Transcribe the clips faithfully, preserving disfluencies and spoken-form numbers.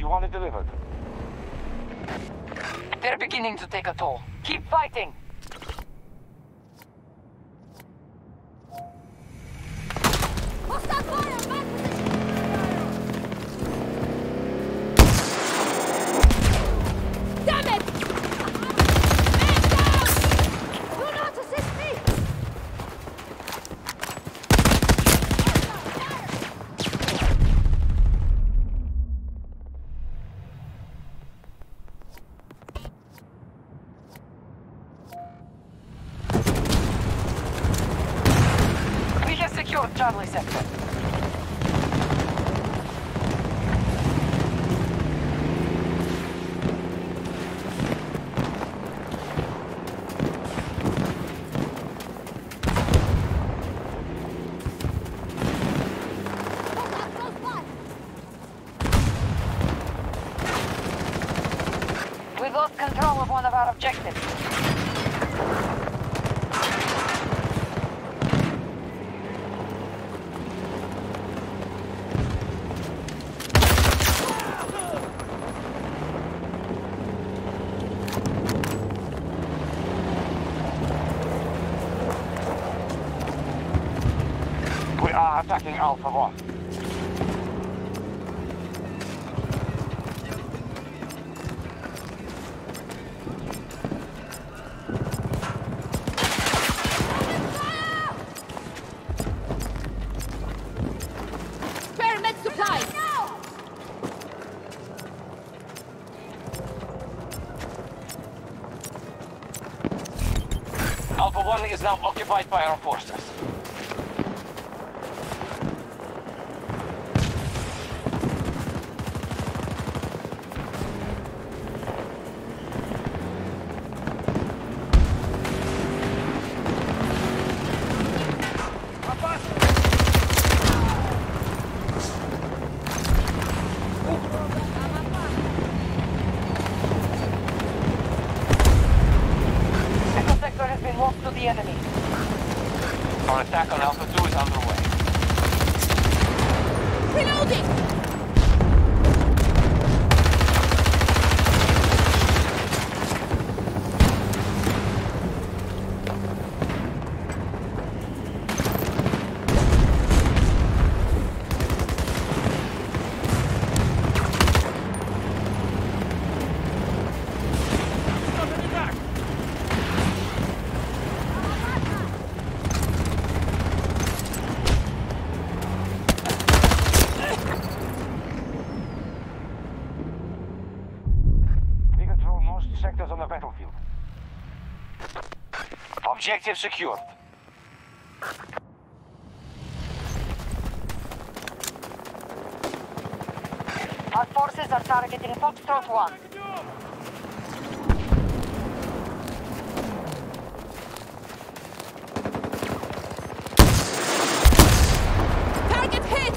You want it delivered? They're beginning to take a toll. Keep fighting! Hostile fire! Back position! Damn it! Man down! Do not assist me! We have secured Charlie sector. Hostile close by! We've lost control of one of our objectives. We are attacking Alpha one. Spare med supplies! Alpha one is now occupied by our forces. Echo sector has been lost to the enemy. Our attack on Alpha two is underway. Reloading! We control most sectors on the battlefield. Objective secured. Our forces are targeting Foxtrot one. Target hit!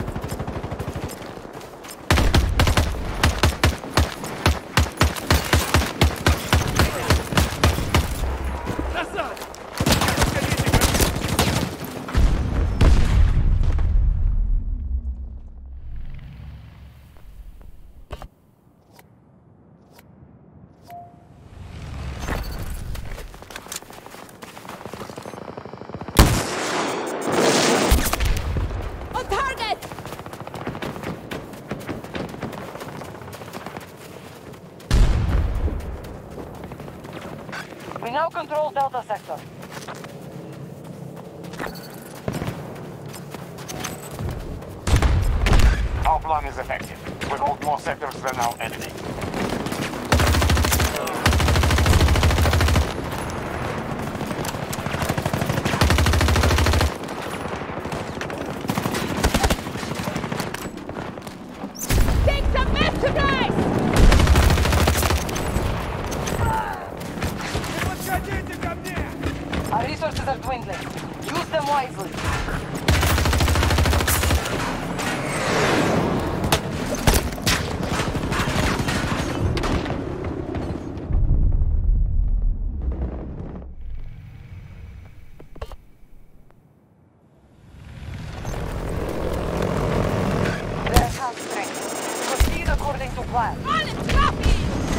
On target! We now control Delta sector. Our plan is effective. We hold more sectors than our enemy. Take some med supplies! Our resources are dwindling. Use them wisely. They're at half strength. Proceed accordingly. according to plan. On it, copy!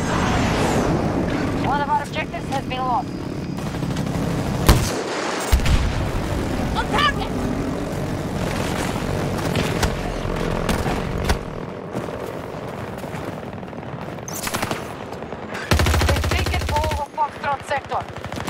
One of our objectives has been lost. On target! We've taken control of Foxtrot sector.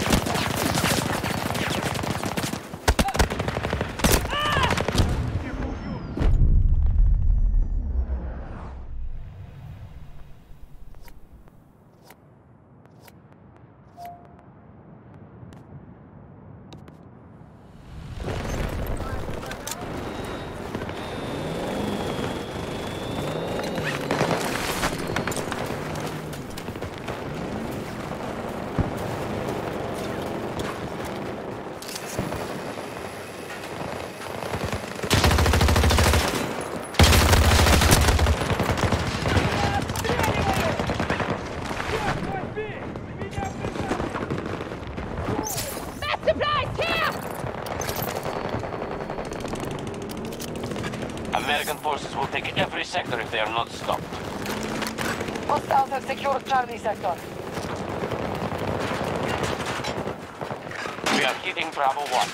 American forces will take every sector if they are not stopped. Hostiles have secured Charlie sector. We are hitting Bravo one.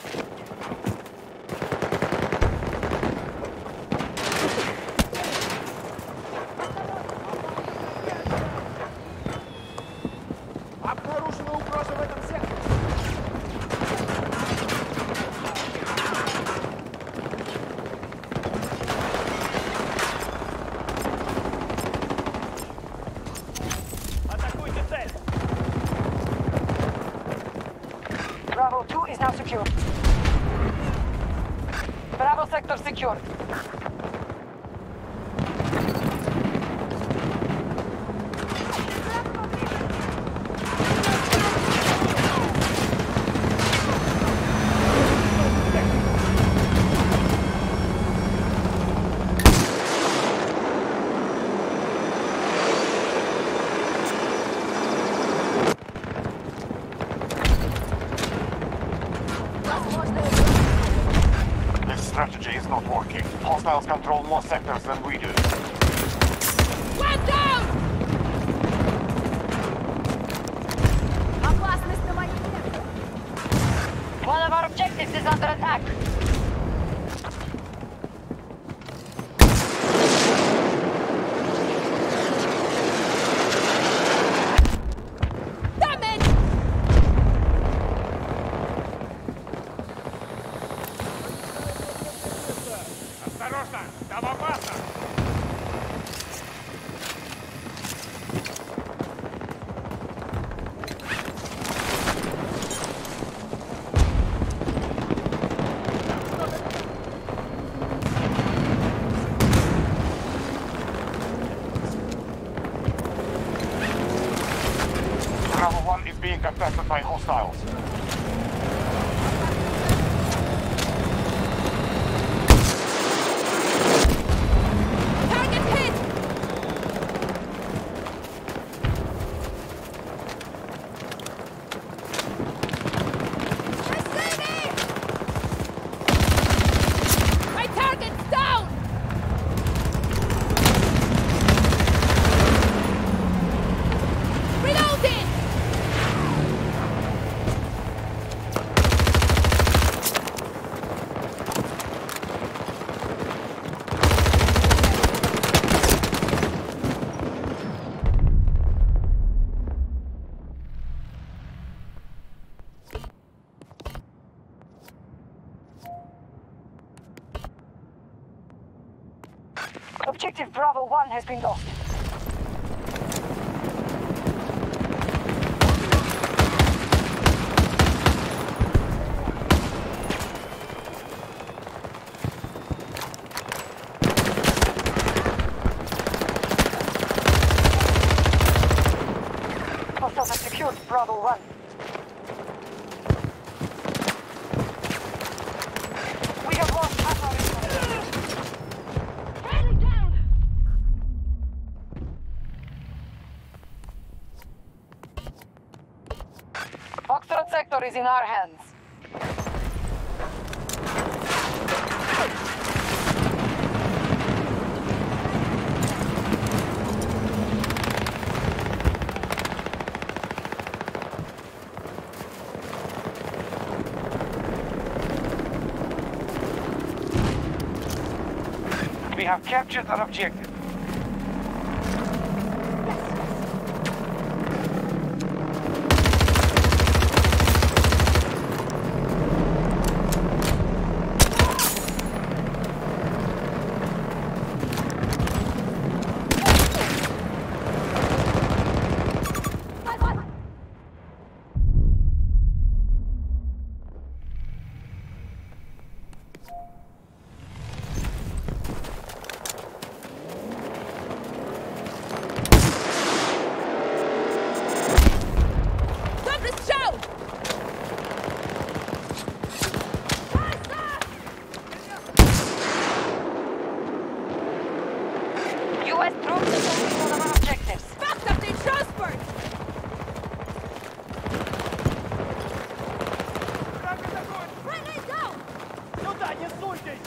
Обнаружена угроза в этом секторе. Атакуйте цель. Bravo two is now secure. Bravo sector secure. This strategy is not working. Hostiles control more sectors than we do. One down! Опасность на моей территории. One of our objectives is under attack. Damage! Осторожно! Там опасно! Bravo one is being contested by hostiles. Target hit! Receiving! My target's down! Reloading! Objective Bravo one has been lost. Hostiles have secured Bravo one. We have lost half our resources. Enemy down! Foxtrot sector is in our hands. have captured an objective. U S troops are focused on our objectives. Backed up in transport! Grenade down! Сюда, не суйтесь!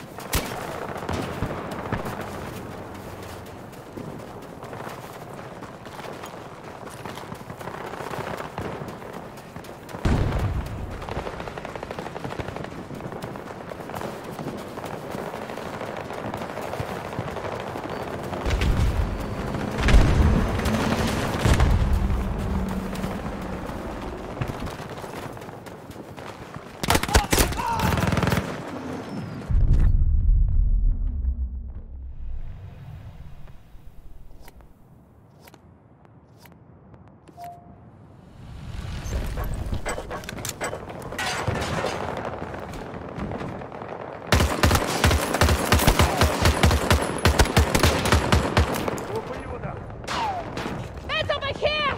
It's over here!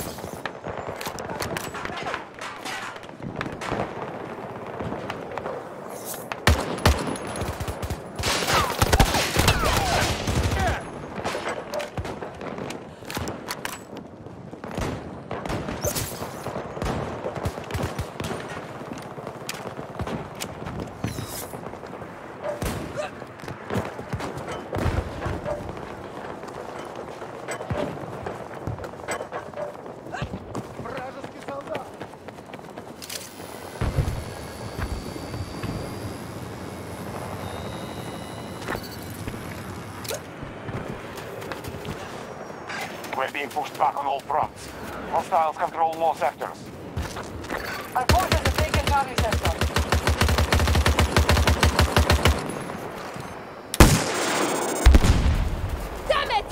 Вражеский солдат! We're being pushed back on all fronts. Hostiles control more sectors. Our forces have taken Charlie sector. Damn it!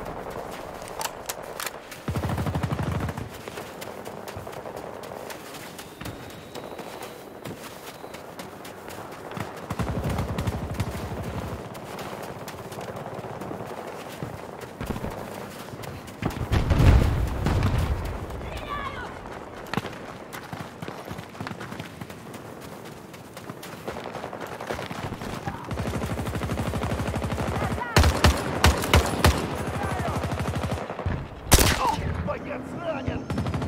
Боец ранен!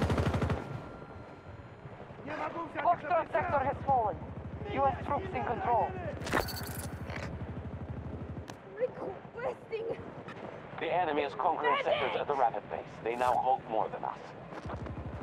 Не могу взять их на Foxtrot sector прицел! has fallen. U S troops in control. Requesting. The enemy is conquering sectors at a rapid pace. They now hold more than us.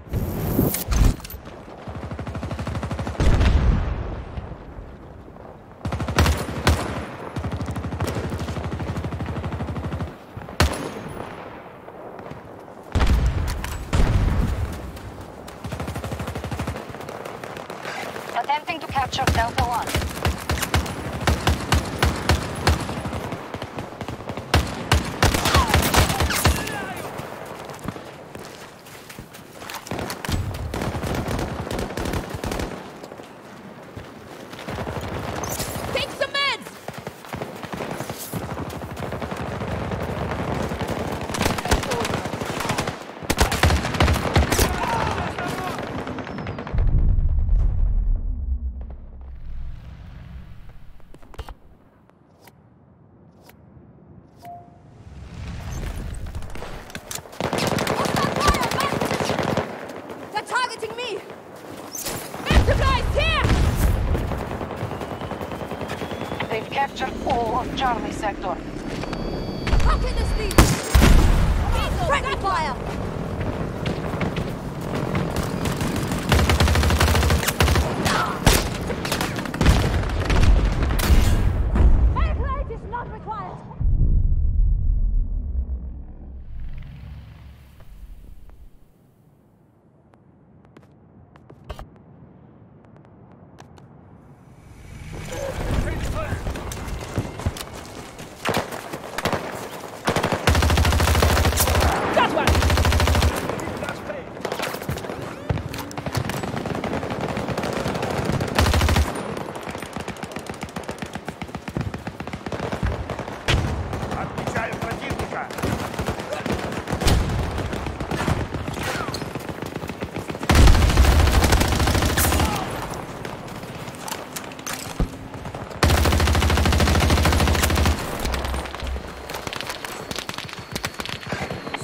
Attempting to capture Delta One. Take some meds! They're targeting me! Air supplies here! They've captured all of Charlie sector. How can this be? Friendly fire! Fire plate is not required!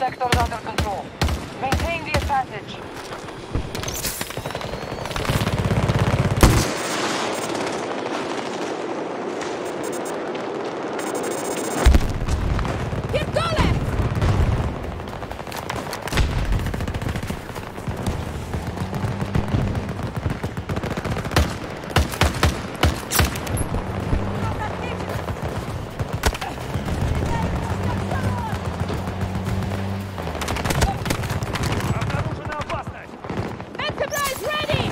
sectors under control. Maintain the advantage. Pierdolę! Обнаружена опасность! Enterprise ready!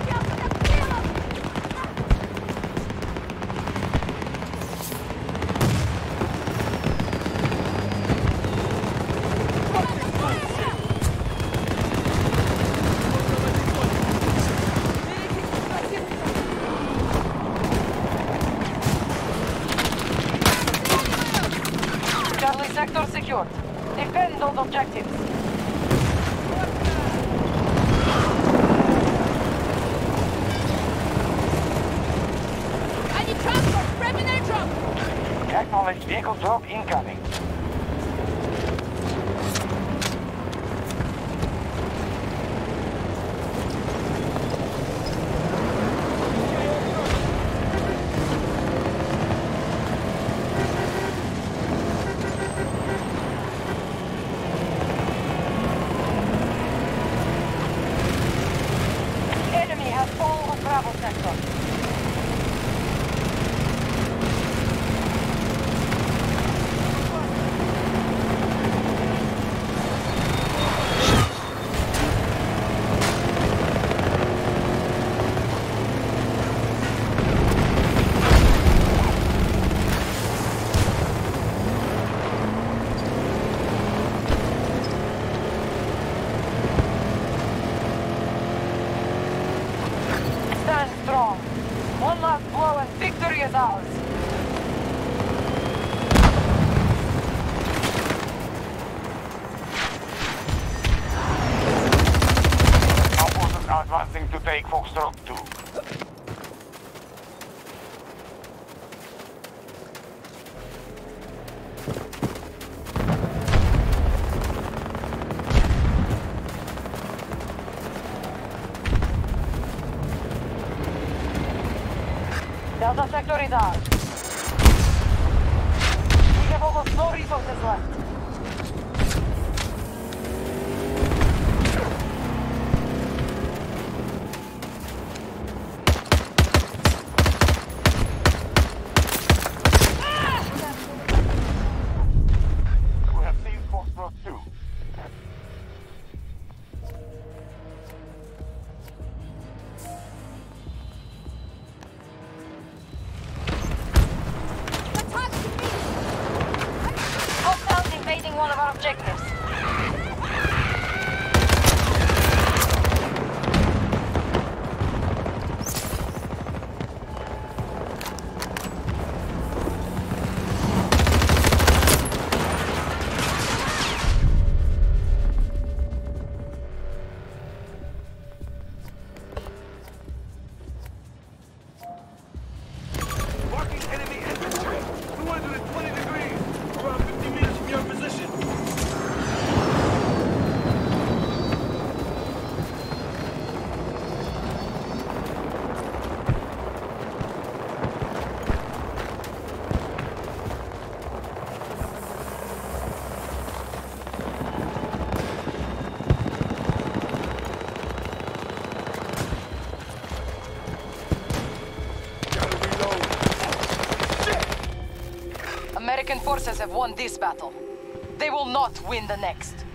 Charlie sector secured. Defend those objectives. I need transport! Preliminary drop! Acknowledged vehicle drop incoming. Enemy has all of Bravo sector. Stand strong. One last blow and victory is ours. Our forces are advancing to take Foxtrot two. Delta sector is ours. We have almost no resources left. We have seized Foxtrot two. They're targeting me! Hostiles invading one of our objectives. Marking enemy infantry! two hundred twenty degrees! Around fifty meters from your position! Gotta reload! American forces have won this battle. They will not win the next.